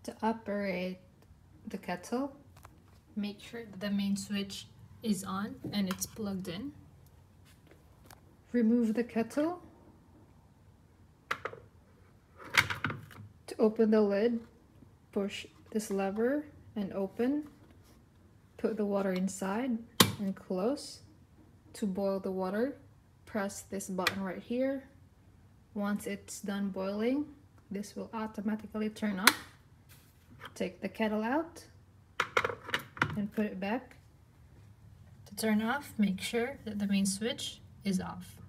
To operate the kettle, make sure that the main switch is on and it's plugged in. Remove the kettle. To open the lid, push this lever and open. Put the water inside and close. To boil the water, press this button right here. Once it's done boiling, this will automatically turn off. Take the kettle out and put it back. To turn off, make sure that the main switch is off.